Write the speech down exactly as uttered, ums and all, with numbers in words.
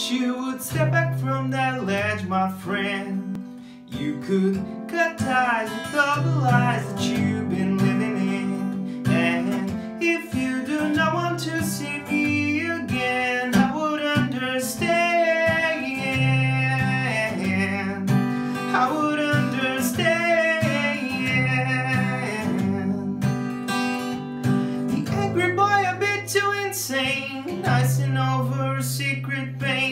wish you would step back from that ledge, my friend. You could cut ties with all the lies that you've been living in. And if you do not want to see me again, I would understand. I would understand. The angry boy a bit too insane, icing over a secret pain.